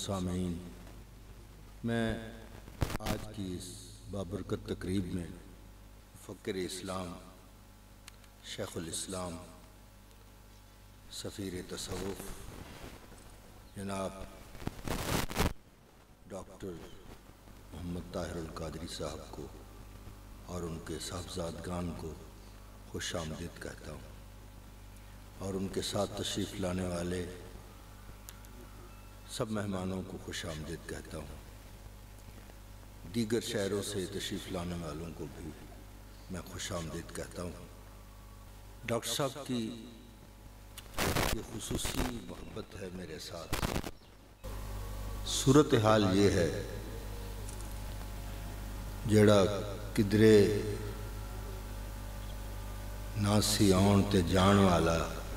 سامعین، میں آج کی اس بابرکت تقریب میں فقر اسلام، شیخ الاسلام، سفیر تصوف جناب ڈاکٹر محمد طاہر القادری صاحب کو اور ان کے صاحبزادگان کو خوش آمدید کہتا ہوں، اور ان کے ساتھ تشریف لانے والے سب مہمانوں کو خوش آمدید کہتا ہوں۔ دیگر شہروں سے تشریف لانے والوں کو بھی میں خوش آمدید کہتا ہوں۔ ڈاکٹر صاحب کی یہ خصوصی محبت ہے میرے ساتھ۔ صورتحال یہ ہے جڑا کدرے ناسی آن تے جان والا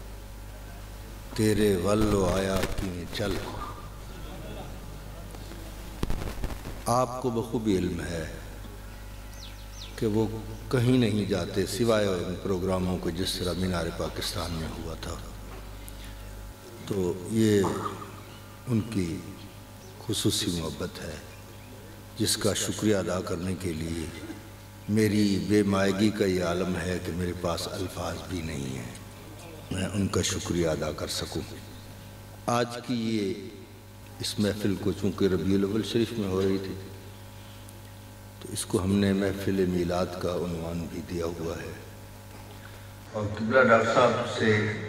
تیرے ولو آیا کیویں چل۔ آپ کو بخوبی علم ہے کہ وہ کہیں نہیں جاتے سوائے ان پروگراموں کو جس طرح مینار پاکستان میں ہوا تھا، تو یہ ان کی خصوصی محبت ہے جس کا شکریہ ادا کرنے کے لیے میری بے مائگی کا یہ عالم ہے کہ میرے پاس الفاظ بھی نہیں ہیں میں ان کا شکریہ ادا کر سکوں۔ آج کی یہ اس محفل کو چونکہ ربیع الاول شریف میں ہو رہی تھی تو اس کو ہم نے محفل میلاد کا عنوان بھی دیا ہوا ہے، اور قبلہ ڈاکٹر صاحب سے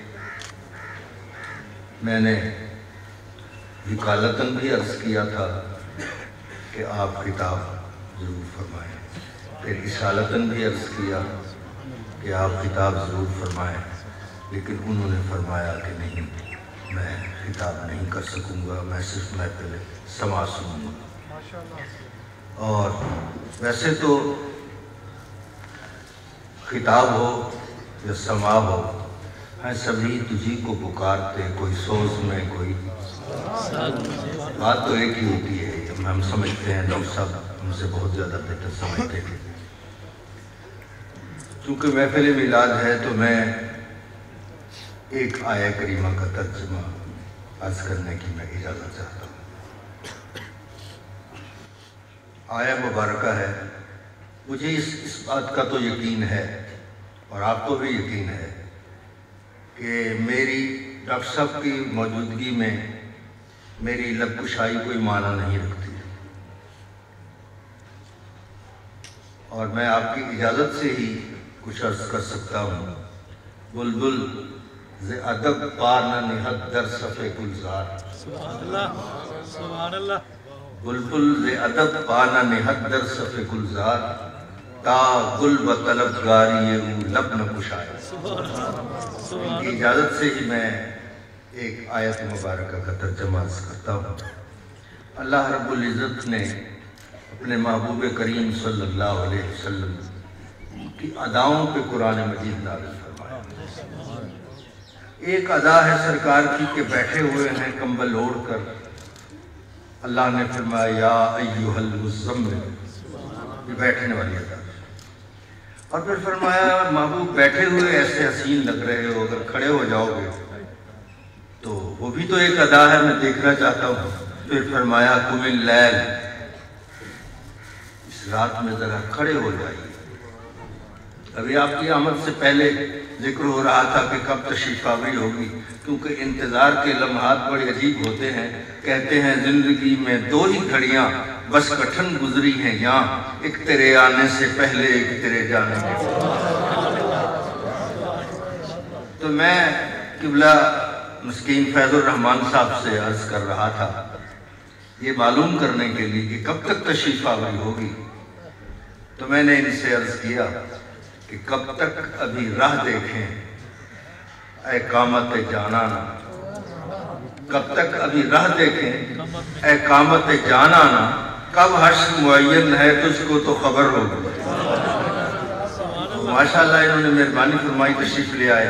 میں نے وکالتاً بھی عرض کیا تھا کہ آپ خطاب ضرور فرمائیں، پھر رسالتاً بھی عرض کیا کہ آپ خطاب ضرور فرمائیں، لیکن انہوں نے فرمایا کہ نہیں، میں خطاب نہیں کر سکوں گا، میں صرف محفل سماع سنوں گا۔ اور ویسے تو خطاب ہو یا سماع ہو، ہیں سبھی تجھی کو پکارتے، کوئی سوز میں کوئی بات تو ایک ہی ہوتی ہے۔ ہم سمجھتے ہیں، ڈاکٹر صاحب ہم سے بہت زیادہ بہتر سمجھتے ہیں۔ چونکہ محفل میلاد ہے تو میں ایک آیہ کریمہ کا ترجمہ عرض کرنے کی میں اجازت چاہتا ہوں۔ آیہ مبارکہ ہے، مجھے اس بات کا تو یقین ہے اور آپ کو بھی یقین ہے کہ میری ڈاکٹر صاحب کی موجودگی میں میری لب کشائی کوئی معنی نہیں رکھتی، اور میں آپ کی اجازت سے ہی کچھ عرض کر سکتا ہوں۔ بلبل ز ادب پا نہ نہد در صف گلزار، سبحان اللہ۔ بلبل ز ادب پا نہ نہد در صف گلزار، تا گل و طلبگاری او لب نہ کشائے۔ ان کی اجازت سے ہی میں ایک آیت مبارکہ کا ترجمہ عرض کرتا ہوں۔ اللہ رب العزت نے اپنے محبوب کریم صلی اللہ علیہ وسلم کی اداؤں پہ قرآن مجید نازل فرمایا۔ ایک ادا ہے سرکار کی کہ بیٹھے ہوئے ہیں کمبل اوڑھ کر، اللہ نے فرمایا یا ایھا المزمل، یہ بیٹھنے والی ادا، اور پھر فرمایا محبوب بیٹھے ہوئے ایسے حسین لگ رہے ہو، اگر کھڑے ہو جاؤ گے تو وہ بھی تو ایک ادا ہے، میں دیکھنا چاہتا ہوں۔ پھر فرمایا قم اللیل، اس رات میں ذرا کھڑے ہو جائیے۔ ابھی آپ کی آمد سے پہلے ذکر ہو رہا تھا کہ کب تشریف آوری ہوگی، کیونکہ انتظار کے لمحات بڑے عجیب ہوتے ہیں۔ کہتے ہیں زندگی میں دو ہی گھڑیاں بس کٹھن گزری ہیں یہاں، ایک تیرے آنے سے پہلے، ایک تیرے جانے کے بعد۔ تو میں قبلہ مسکین فیض الرحمان صاحب سے عرض کر رہا تھا یہ معلوم کرنے کے لیے کہ کب تک تشریف آوری ہوگی، تو میں نے ان سے عرض کیا کہ کب تک ابھی راہ دیکھیں اے قامت جانانا، کب تک ابھی راہ دیکھیں اے قامت جانانا، کب حشر معین ہے تجھ کو تو خبر ہوگی۔ ماشاءاللہ انہوں نے مہربانی فرمائی، تشریف لے آئے۔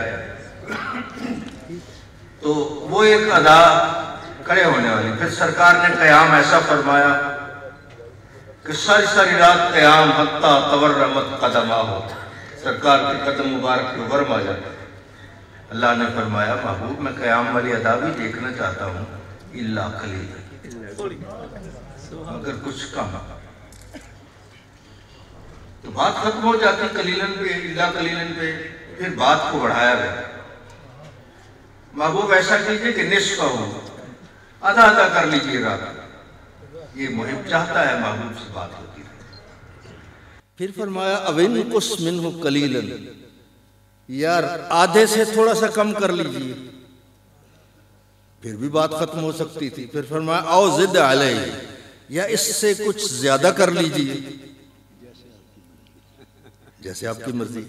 تو وہ ایک ادا کھڑے ہونے والی، پھر سرکار نے قیام ایسا فرمایا کہ ساری ساری رات قیام حتیٰ تورمت قدمہ ہو، سرکار کے قدم مبارک پہ ورم آ جاتا۔ اللہ نے فرمایا محبوب میں قیام والی ادا بھی دیکھنا چاہتا ہوں، اللہ قلیل، مگر کچھ کم. تو بات ختم ہو جاتی قلیلاً پہ، الا قلیلاً پہ، پھر بات کو بڑھایا گیا. محبوب ایسا کیجئے کہ نصف کا ہو، آدھا آدھا کر لیجئے رات. یہ محب چاہتا ہے محبوب سے بات ہوتی ہے. پھر فرمایا اوین قس منہ قلیلاً، یار آدھے سے تھوڑا سا کم کر لیجئے، پھر بھی بات ختم ہو سکتی تھی. پھر فرمایا او زد علیہ، یا اس سے کچھ زیادہ کر لیجئے، جیسے آپ کی مرضی.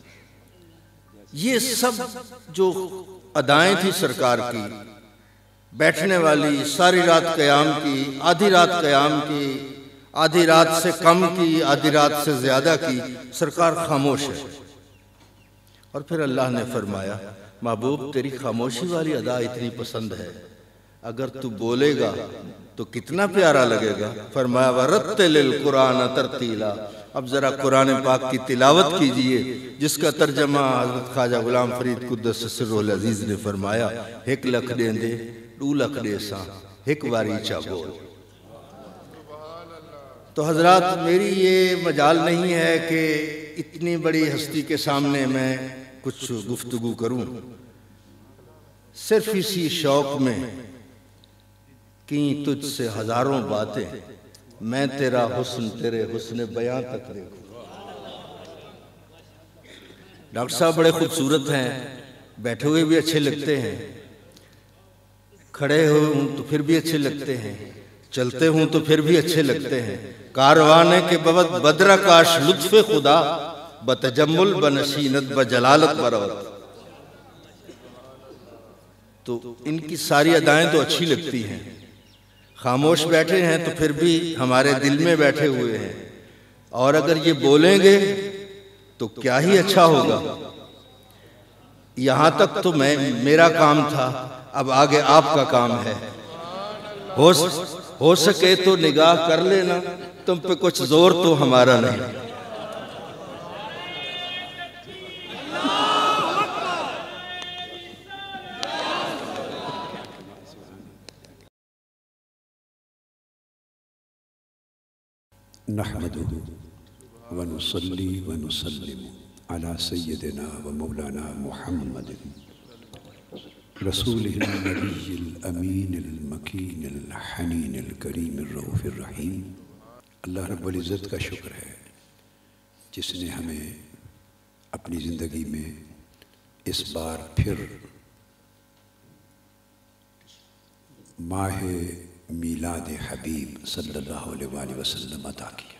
یہ سب جو ادائیں تھی سرکار کی، بیٹھنے والی، ساری رات قیام کی، آدھی رات قیام کی، آدھی رات سے کم کی، آدھی رات سے زیادہ کی، سرکار خاموش ہے. اور پھر اللہ نے فرمایا محبوب تیری خاموشی والی ادا اتنی پسند ہے، اگر تو بولے گا تو کتنا پیارا لگے گا. فرمایا وَرَتِّلِ الْقُرْآنَ تَرْتِیلًا، اب ذرا قرآن پاک کی تلاوت کیجئے، جس کا ترجمہ حضرت خواجہ غلام فرید قدس سرہ العزیز نے فرمایا ایک لکھ دیں دے ڈو لکھ دے ساں ایک واری چا بول. تو حضرات میری یہ مجال نہیں ہے کہ اتنی بڑی ہستی کے سامنے میں کچھ گفتگو کروں، صرف اسی شوق میں کی تجھ سے ہزاروں باتیں، میں تیرا حسن تیرے حسن بیاں تک دیکھوں. ڈاکٹر صاحب بڑے خوبصورت ہیں، بیٹھے ہوئے بھی اچھے لگتے ہیں، کھڑے ہوئے ہوں تو پھر بھی اچھے لگتے ہیں، چلتے ہوں تو پھر بھی اچھے لگتے ہیں. کاروانے کے بوت بدرہ کاش لطف خدا، بتجمل بنشینت بجلالت بروت. تو ان کی ساری ادائیں تو اچھی لگتی ہیں. خاموش بیٹھے ہیں تو پھر بھی ہمارے دل میں بیٹھے ہوئے ہیں، اور اگر یہ بولیں گے تو کیا ہی اچھا ہوگا. یہاں تک تو میرا کام تھا، اب آگے آپ کا کام ہے. ہو سکے تو نگاہ کر لینا، تم پہ کچھ زور تو ہمارا نہیں. نحمده ونصلي ونسلم على سيدنا ومولانا محمد رسوله النبي الأمين المكين الحنين الكريم الرؤوف الرحيم. اللہ رب العزت کا شکر ہے جس نے ہمیں اپنی زندگی میں اس بار پھر ماہ میلاد حبیب صلی اللہ علیہ وآلہ وسلم عطا کیا،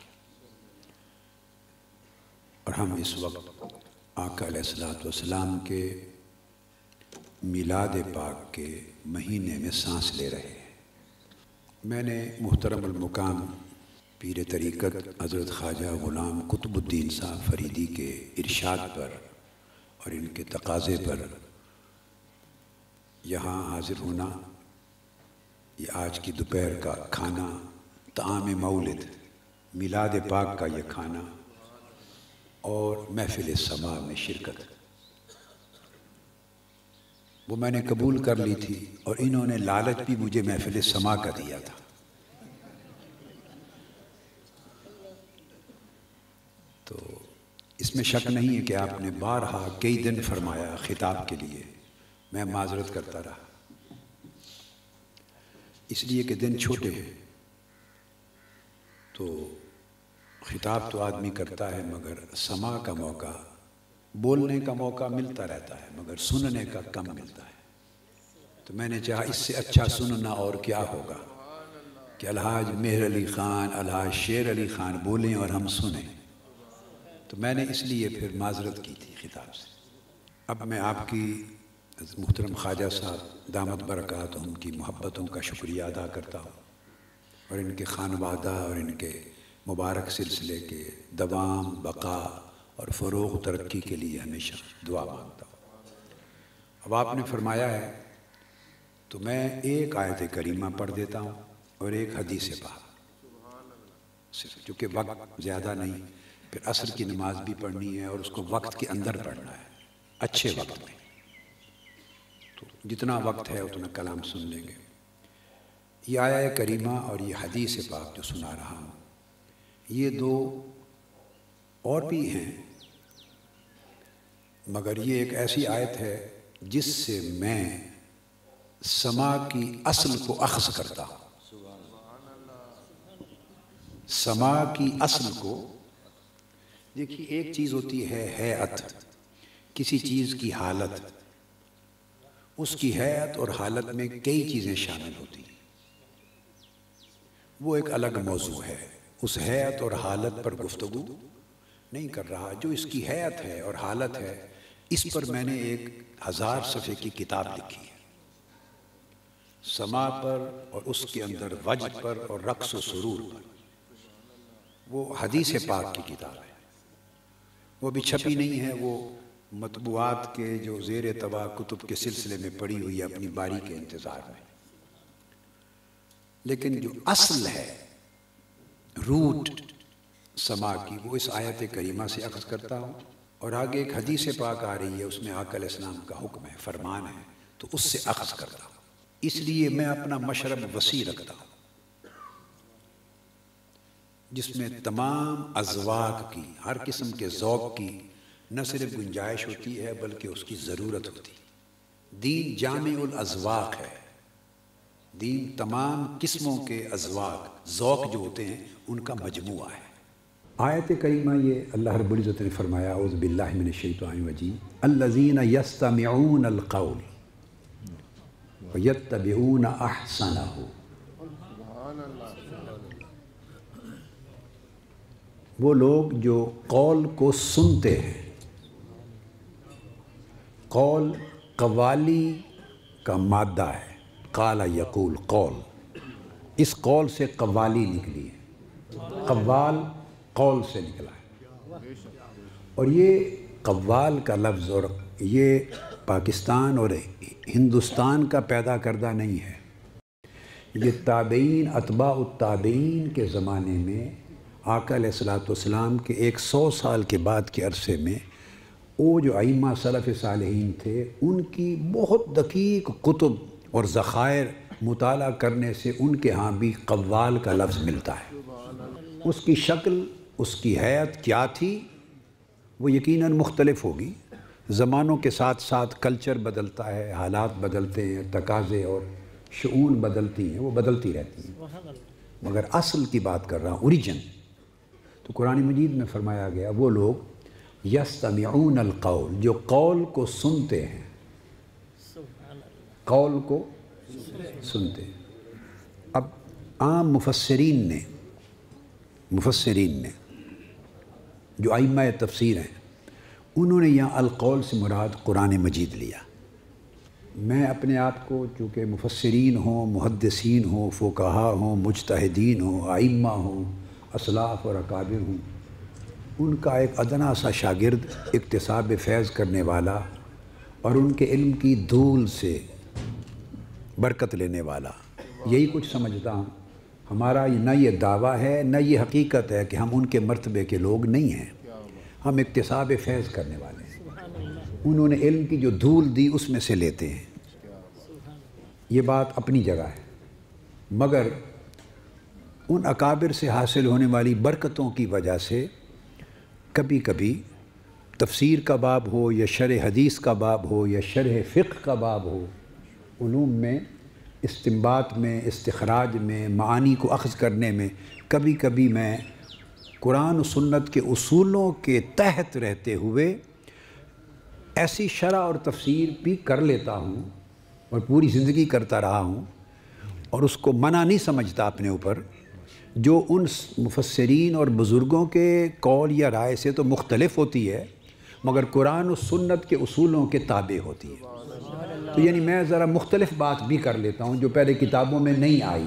اور ہم اس وقت آقا علیہ السلام کے میلاد پاک کے مہینے میں سانس لے رہے ہیں. میں نے محترم المقام پیر طریقت حضرت خواجہ غلام قطب الدین صاحب فریدی کے ارشاد پر اور ان کے تقاضے پر یہاں حاضر ہونا، یہ آج کی دوپہر کا کھانا، طعام مولد میلاد پاک کا یہ کھانا، اور محفل سماع میں شرکت، وہ میں نے قبول کر لی تھی، اور انہوں نے لالچ بھی مجھے محفل سماع کا دیا تھا. تو اس میں شک نہیں ہے کہ آپ نے بارہا کئی دن فرمایا خطاب کے لیے، میں معذرت کرتا رہا، اس لیے کہ دن چھوٹے ہیں. تو خطاب تو آدمی کرتا ہے، مگر سماع کا موقع، بولنے کا موقع ملتا رہتا ہے، مگر سننے کا کم ملتا ہے. تو میں نے چاہا اس سے اچھا سننا اور کیا ہوگا کہ الحاج مہر علی خان، الحاج شیر علی خان بولیں اور ہم سنیں. تو میں نے اس لیے پھر معذرت کی تھی خطاب سے. اب میں آپ کی محترم خواجہ صاحب دامت برکاتہم کی محبتوں کا شکریہ ادا کرتا ہوں، اور ان کے خانوادہ اور ان کے مبارک سلسلے کے دوام، بقا اور فروغ ترقی کے لیے ہمیشہ دعا مانگتا ہوں. اب آپ نے فرمایا ہے تو میں ایک آیت کریمہ پڑھ دیتا ہوں اور ایک حدیث پاک، صرف چونکہ وقت زیادہ نہیں، پھر عصر کی نماز بھی پڑھنی ہے اور اس کو وقت کے اندر پڑھنا ہے، اچھے وقت میں. تو جتنا وقت ہے اتنا کلام سن لیں گے. یہ آیہ کریمہ اور یہ حدیث پاک جو سنا رہا ہوں، یہ دو اور بھی ہیں، مگر یہ ایک ایسی آیت ہے جس سے میں سما کی اصل کو اخذ کرتا ہوں۔ سما کی اصل کو، دیکھیے ایک چیز ہوتی ہے ہیئت، کسی چیز کی حالت، اس کی ہیئت اور حالت میں کئی چیزیں شامل ہوتی ہیں، وہ ایک الگ موضوع ہے، اس ہیئت اور حالت پر گفتگو نہیں کر رہا۔ جو اس کی ہیئت ہے اور حالت ہے، اس پر میں نے ایک 1000 صفحے کی کتاب لکھی ہے، سما پر اور اس کے اندر وجد پر اور رقص و سرور پر۔ وہ حدیث پاک کی کتاب ہے، وہ بھی چھپی نہیں ہے، وہ مطبوعات کے جو زیر طبع کتب کے سلسلے میں پڑی ہوئی ہے اپنی باری کے انتظار میں، لیکن جو اصل ہے، روٹ سما کی، وہ اس آیت کریمہ سے اخذ کرتا ہوں، اور آگے ایک حدیث پاک آ رہی ہے، اس میں آقا علیہ السلام کا حکم ہے، فرمان ہے، تو اس سے اخذ کرتا ہوں۔ اس لیے میں اپنا مشرب وسیع رکھتا ہوں، جس میں تمام اذواق کی، ہر قسم کے ذوق کی نہ صرف گنجائش ہوتی ہے بلکہ اس کی ضرورت ہوتی ہے۔ دین جامع الاذواق ہے، دین تمام قسموں کے اذواق، ذوق جو ہوتے ہیں ان کا مجموعہ ہے۔ آیت کریمہ یہ اللہ رب العزت نے فرمایا، اعوذ باللہ من الشیطان الرجیم، الذین یستمعون القول ویتبعون احسنہ۔ وہ لوگ جو قول کو سنتے ہیں، قول قوالی کا مادہ ہے، قال یقول قول، اس قول سے قوالی نکلی ہے، قوال قول سے نکلا ہے، اور یہ قوال کا لفظ اور یہ پاکستان اور ہندوستان کا پیدا کردہ نہیں ہے، یہ تابعین، اتباع التابعین کے زمانے میں آقا علیہ السلام کے 100 سال کے بعد کے عرصے میں وہ جو ائمہ سلف صالحین تھے، ان کی بہت دقیق کتب اور ذخائر مطالعہ کرنے سے ان کے ہاں بھی قوال کا لفظ ملتا ہے۔ اس کی شکل، اس کی حیت کیا تھی، وہ یقیناً مختلف ہوگی، زمانوں کے ساتھ ساتھ کلچر بدلتا ہے، حالات بدلتے ہیں، تقاضے اور شؤون بدلتی ہیں، وہ بدلتی رہتی ہیں، مگر اصل کی بات کر رہا ہوں، اوریجن۔ تو قرآن مجید میں فرمایا گیا وہ لوگ یستمعون القول، جو قول کو سنتے ہیں، قول کو سنتے ہیں۔ اب عام مفسرین نے جو ائمہ تفسیر ہیں، انہوں نے یہاں القول سے مراد قرآن مجید لیا۔ میں اپنے آپ کو چونکہ مفسرین ہوں، محدثین ہوں، فقہا ہوں، مجتہدین ہوں، ائمہ ہوں، اسلاف اور اکابر ہوں، ان کا ایک ادنا سا شاگرد، اکتساب فیض کرنے والا اور ان کے علم کی دھول سے برکت لینے والا، یہی کچھ سمجھتا ہوں۔ ہمارا نہ یہ دعویٰ ہے نہ یہ حقیقت ہے کہ ہم ان کے مرتبے کے لوگ نہیں ہیں، ہم اکتساب فیض کرنے والے ہیں، انہوں نے علم کی جو دھول دی اس میں سے لیتے ہیں، یہ بات اپنی جگہ ہے، مگر ان اکابر سے حاصل ہونے والی برکتوں کی وجہ سے کبھی کبھی تفسیر کا باب ہو یا شرح حدیث کا باب ہو یا شرح فقہ کا باب ہو، علوم میں استنباط میں، استخراج میں، معانی کو اخذ کرنے میں کبھی کبھی میں قرآن و سنت کے اصولوں کے تحت رہتے ہوئے ایسی شرح اور تفسیر بھی کر لیتا ہوں اور پوری زندگی کرتا رہا ہوں، اور اس کو منع نہیں سمجھتا اپنے اوپر، جو ان مفسرین اور بزرگوں کے قول یا رائے سے تو مختلف ہوتی ہے مگر قرآن و سنت کے اصولوں کے تابع ہوتی ہے۔ تو یعنی میں ذرا مختلف بات بھی کر لیتا ہوں جو پہلے کتابوں میں نہیں آئی،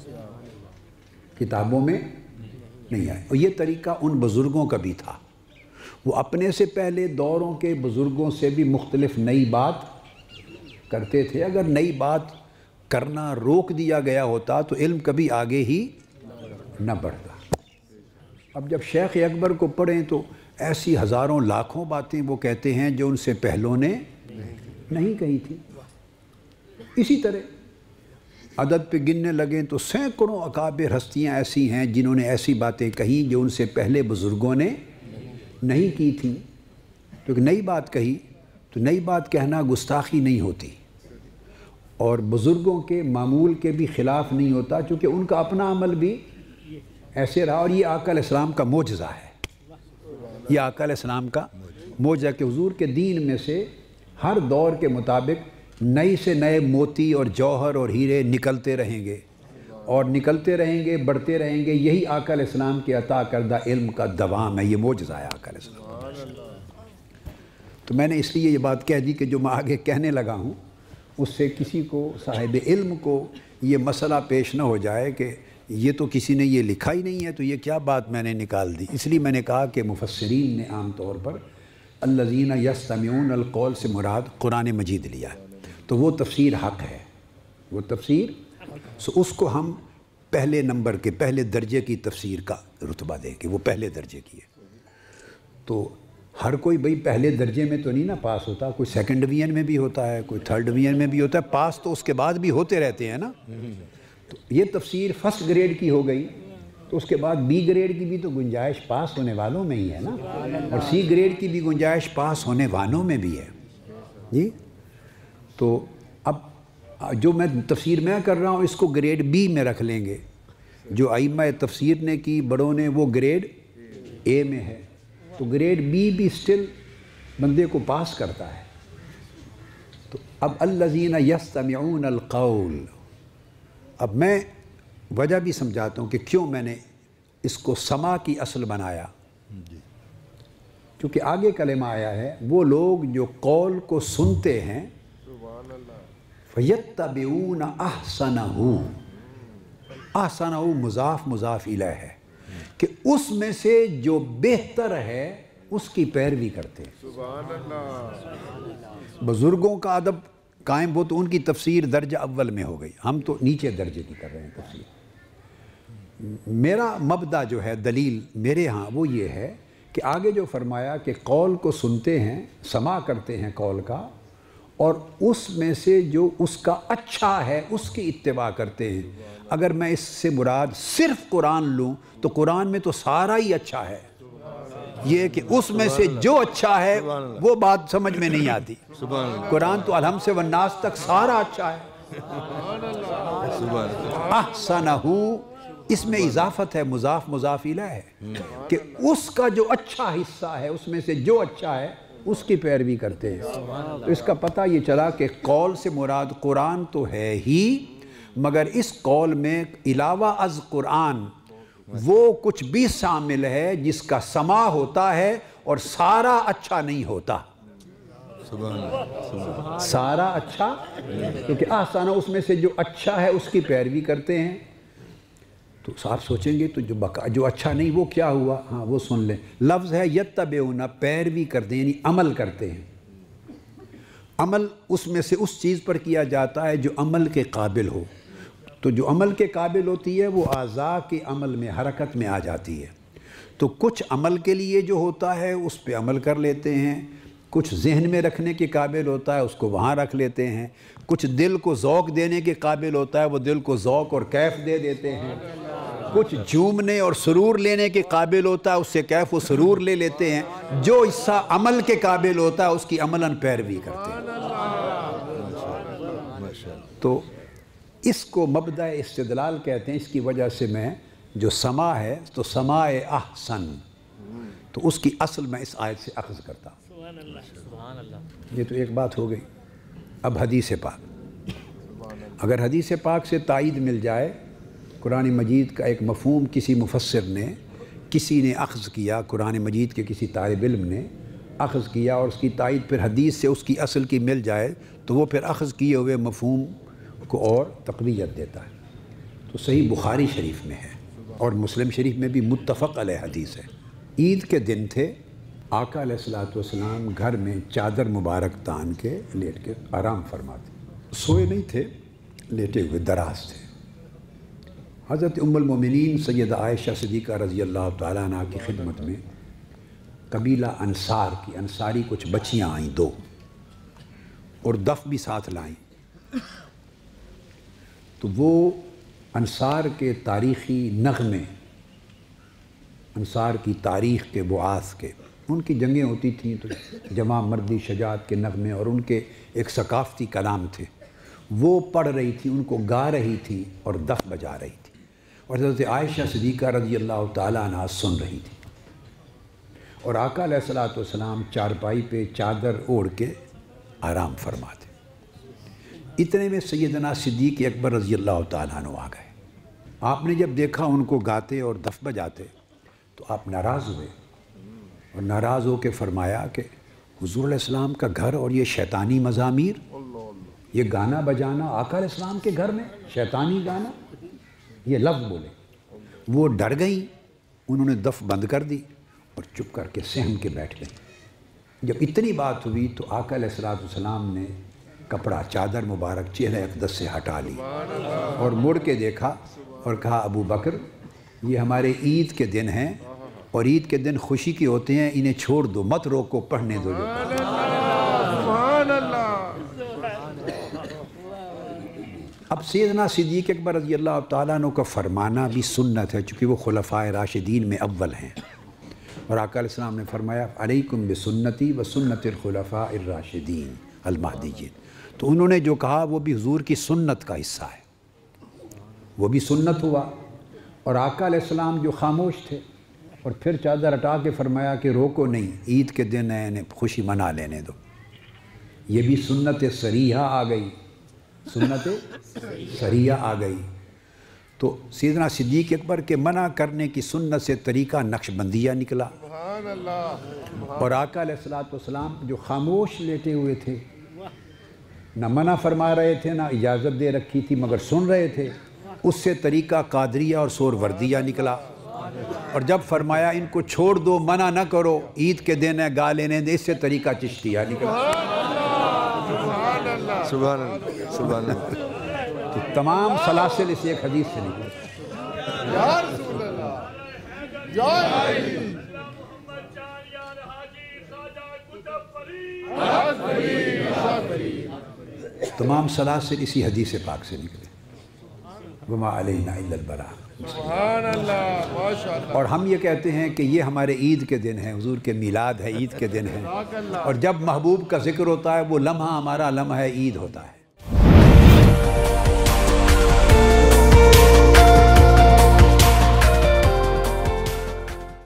اور یہ طریقہ ان بزرگوں کا بھی تھا، وہ اپنے سے پہلے دوروں کے بزرگوں سے بھی مختلف نئی بات کرتے تھے۔ اگر نئی بات کرنا روک دیا گیا ہوتا تو علم کبھی آگے ہی نہ بڑھتا۔ اب جب شیخ اکبر کو پڑھیں تو ایسی ہزاروں لاکھوں باتیں وہ کہتے ہیں جو ان سے پہلوں نے نہیں کہی تھی۔ اسی طرح عدد پہ گننے لگیں تو سینکڑوں اکابر ہستیاں ایسی ہیں جنہوں نے ایسی باتیں کہیں جو ان سے پہلے بزرگوں نے نہیں کی تھیں. کیونکہ نئی بات کہی تو نئی بات کہنا گستاخی نہیں ہوتی اور بزرگوں کے معمول کے بھی خلاف نہیں ہوتا، چونکہ ان کا اپنا عمل بھی ایسے رہا. اور یہ آقا علیہ السلام کا معجزہ ہے، یہ آقا علیہ السلام کا معجزہ کہ حضور کے دین میں سے ہر دور کے مطابق نئی سے نئے موتی اور جوہر اور ہیرے نکلتے رہیں گے اور نکلتے رہیں گے، بڑھتے رہیں گے. یہی آقا علیہ السلام کے عطا کردہ علم کا دوام ہے، یہ معجزہ ہے آقا علیہ السلام. تو میں نے اس لیے یہ بات کہہ دی کہ جو میں آگے کہنے لگا ہوں اس سے کسی کو صاحب علم کو یہ مسئلہ پیش نہ ہو جائے کہ یہ تو کسی نے یہ لکھا ہی نہیں ہے تو یہ کیا بات میں نے نکال دی. اس لیے میں نے کہا کہ مفسرین نے عام طور پر الذین یستمعون القول سے مراد قرآن مجید لیا ہے، تو وہ تفسیر حق ہے، وہ تفسیر اس کو ہم پہلے نمبر کے پہلے درجے کی تفسیر کا رتبہ دیں گے، وہ پہلے درجے کی ہے. تو ہر کوئی بھئی پہلے درجے میں تو نہیں نا پاس ہوتا، کوئی سیکنڈ ڈویژن میں بھی ہوتا ہے، کوئی تھرڈ ڈویژن میں بھی ہوتا ہے، پاس تو اس کے بعد بھی ہوتے رہتے ہیں نا. تو یہ تفسیر فرسٹ گریڈ کی ہو گئی تو اس کے بعد بی گریڈ کی بھی تو گنجائش پاس ہونے والوں میں ہی ہے نا، اور سی گریڈ کی بھی گنجائش پاس ہونے والوں میں بھی ہے. جی تو اب جو میں تفسیر میں کر رہا ہوں اس کو گریڈ بی میں رکھ لیں گے. جو ائمہ تفسیر نے کی بڑوں نے وہ گریڈ اے میں ہے، تو گریڈ بی بھی سٹل بندے کو پاس کرتا ہے. تو اب الذین یستمعون القول، اب میں وجہ بھی سمجھاتا ہوں کہ کیوں میں نے اس کو سما کی اصل بنایا. کیونکہ آگے کلمہ آیا ہے وہ لوگ جو قول کو سنتے ہیں فَيَتَّبِعُونَ أَحْسَنَهُ، احسنہ مضاف مضاف الیہ ہے کہ اس میں سے جو بہتر ہے اس کی پیروی کرتے ہیں. سبحان اللہ. بزرگوں کا ادب قائم ہو تو ان کی تفسیر درجہ اول میں ہو گئی، ہم تو نیچے درجے کی کر رہے ہیں تفسیر. میرا مبدا جو ہے دلیل میرے ہاں وہ یہ ہے کہ آگے جو فرمایا کہ قول کو سنتے ہیں، سماع کرتے ہیں قول کا، اور اس میں سے جو اس کا اچھا ہے اس کی اتباع کرتے ہیں. اگر میں اس سے مراد صرف قرآن لوں تو قرآن میں تو سارا ہی اچھا ہے، یہ کہ اس میں سے جو اچھا ہے وہ بات سمجھ میں نہیں آتی. قرآن تو الحمد سے والناس تک سارا اچھا ہے. احسنہ، اس میں اضافت ہے، مضاف مضاف الیہ ہے کہ اس کا جو اچھا حصہ ہے اس میں سے جو اچھا ہے اس کی پیروی کرتے ہیں. تو اس کا پتہ یہ چلا کہ قول سے مراد قرآن تو ہے ہی، مگر اس قول میں علاوہ از قرآن وہ کچھ بھی شامل ہے جس کا سماع ہوتا ہے اور سارا اچھا نہیں ہوتا. سارا اچھا، کیونکہ احسانہ اس میں سے جو اچھا ہے اس کی پیروی کرتے ہیں. تو آپ سوچیں گے تو جو اچھا نہیں وہ کیا ہوا؟ ہاں وہ سن لیں. لفظ ہے یتبعون، پیروی کرتے ہیں یعنی عمل کرتے ہیں. عمل اس میں سے اس چیز پر کیا جاتا ہے جو عمل کے قابل ہو. تو جو عمل کے قابل ہوتی ہے وہ اعضاء کے عمل میں حرکت میں آ جاتی ہے. تو کچھ عمل کے لیے جو ہوتا ہے اس پہ عمل کر لیتے ہیں، کچھ ذہن میں رکھنے کے قابل ہوتا ہے اس کو وہاں رکھ لیتے ہیں، کچھ دل کو ذوق دینے کے قابل ہوتا ہے وہ دل کو ذوق اور کیف دے دیتے ہیں، کچھ جھومنے اور سرور لینے کے قابل ہوتا ہے اس سے کیف و سرور لے لیتے ہیں. جو حصہ عمل کے قابل ہوتا ہے اس کی عملاً پیروی کرتے ہیں. تو اس کو مبدأ استدلال کہتے ہیں. اس کی وجہ سے میں جو سماع ہے تو سماع احسن، تو اس کی اصل میں اس آیت سے اخذ کرتا ہوں. یہ تو ایک بات ہو گئی. اب حدیث پاک، اگر حدیث پاک سے تائید مل جائے قرآن مجید کا ایک مفہوم کسی مفسر نے، کسی نے اخذ کیا، قرآن مجید کے کسی طالب علم نے اخذ کیا اور اس کی تائید پھر حدیث سے اس کی اصل کی مل جائے تو وہ پھر اخذ کیے ہوئے مفہوم کو اور تقویت دیتا ہے. تو صحیح بخاری شریف میں ہے اور مسلم شریف میں بھی متفق علیہ حدیث ہے. عید کے دن تھے، آقا علیہ الصلوۃ والسلام گھر میں چادر مبارک تان کے لیٹ کے آرام فرماتے. سوئے نہیں تھے، لیٹے ہوئے دراز تھے. حضرت ام المومنین سیدہ عائشہ صدیقہ رضی اللہ تعالیٰ عنہ کی خدمت میں قبیلہ انصار کی انصاری کچھ بچیاں آئیں 2 اور دف بھی ساتھ لائیں. تو وہ انصار کے تاریخی نغمے، انصار کی تاریخ کے بعاث کے، ان کی جنگیں ہوتی تھیں تو جمع مردی شجاعت کے نغمے اور ان کے ایک ثقافتی کلام تھے، وہ پڑھ رہی تھی، ان کو گا رہی تھی اور دف بجا رہی تھی، اور حضرت عائشہ صدیقہ رضی اللہ تعالیٰ عنہ سن رہی تھی، اور آقا علیہ الصلوۃ والسلام چارپائی پہ چادر اوڑھ کے آرام فرماتے۔ اتنے میں سیدنا صدیق اکبر رضی اللہ تعالیٰ عنہ آ گئے۔ آپ نے جب دیکھا ان کو گاتے اور دف بجاتے تو آپ ناراض ہوئے، اور ناراض ہو کے فرمایا کہ حضور علیہ السلام کا گھر اور یہ شیطانی مزامیر، یہ گانا بجانا آقا علیہ السلام کے گھر میں، شیطانی گانا، یہ لفظ بولے۔ وہ ڈر گئیں، انہوں نے دف بند کر دی اور چپ کر کے سہم کے بیٹھ گئیں۔ جب اتنی بات ہوئی تو آقا علیہ السلام نے کپڑا چادر مبارک چہرہ اقدس سے ہٹا لی اور مڑ کے دیکھا اور کہا ابو بکر یہ ہمارے عید کے دن ہیں اور عید کے دن خوشی کے ہوتے ہیں، انہیں چھوڑ دو، مت روکو، پڑھنے دو۔ اب سیدنا صدیق اکبر رضی اللہ تعالیٰ عنہ کا فرمانا بھی سنت ہے، چونکہ وہ خلفائے راشدین میں اول ہیں، اور آقا علیہ السلام نے فرمایا علیکم بسنتی و سنت الخلفاء الراشدین المہدیین۔ تو انہوں نے جو کہا وہ بھی حضور کی سنت کا حصہ ہے، وہ بھی سنت ہوا۔ اور آقا علیہ السلام جو خاموش تھے اور پھر چادر ہٹا کے فرمایا کہ روکو نہیں، عید کے دن ہے، انہیں خوشی منا لینے دو، یہ بھی سنت صریحہ آ گئی، سنت صریحہ آ گئی۔ تو سیدنا صدیق اکبر کے منع کرنے کی سنت سے طریقہ نقش بندیہ نکلا، اور آقا علیہ السلام جو خاموش لیٹے ہوئے تھے، نہ منع فرما رہے تھے نہ اجازت دے رکھی تھی، مگر سن رہے تھے، اس سے طریقہ قادریہ اور سور وردیہ نکلا۔ اور جب فرمایا ان کو چھوڑ دو، منع نہ کرو، عید کے دن ہے، گا لینے دے، اس سے طریقہ چشتیہ نکلا۔ سبحان اللہ، سبحان اللہ۔ تو تمام سلاسل اس ایک حدیث سے نکلے۔ یا رسول اللہ، جائے تمام سلاسل اسی حدیث پاک سے نکلے۔ وما علینا الا البلاغ۔ سبحان اللہ، ماشاءاللہ۔ اور ہم یہ کہتے ہیں کہ یہ ہمارے عید کے دن ہیں، حضور کے میلاد ہے، عید کے دن ہیں، اور جب محبوب کا ذکر ہوتا ہے وہ لمحہ ہمارا لمحہ عید ہوتا ہے۔